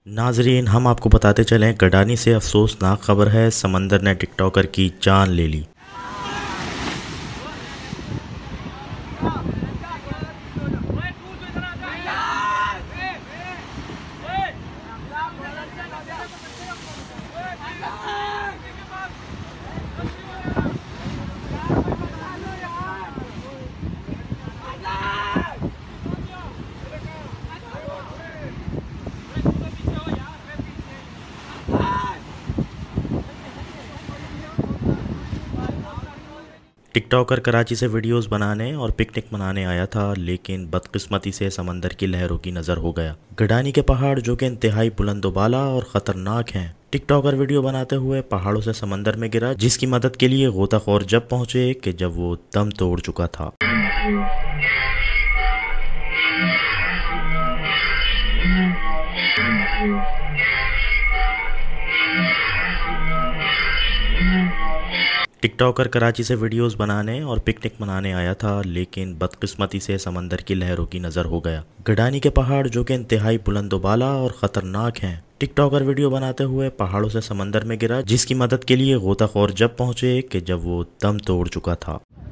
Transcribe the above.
नाजरीन, हम आपको बताते चलें, गडानी से अफसोसनाक खबर है। समंदर ने टिकटॉकर की जान ले ली। टिकटॉकर कराची से वीडियोस बनाने और पिकनिक मनाने आया था, लेकिन बदकिस्मती से समंदर की लहरों की नज़र हो गया। गडानी के पहाड़ जो कि इंतहाई बुलंदोबाला और ख़तरनाक हैं। टिकटॉकर वीडियो बनाते हुए पहाड़ों से समंदर में गिरा, जिसकी मदद के लिए गोताखोर जब पहुंचे कि जब वो दम तोड़ चुका था। टिकटॉकर कराची से वीडियोस बनाने और पिकनिक मनाने आया था, लेकिन बदकिस्मती से समंदर की लहरों की नज़र हो गया। गडानी के पहाड़ जो कि इंतहाई बुलंदोबाला और ख़तरनाक हैं। टिकटॉकर वीडियो बनाते हुए पहाड़ों से समंदर में गिरा, जिसकी मदद के लिए गोताखोर जब पहुंचे कि जब वो दम तोड़ चुका था।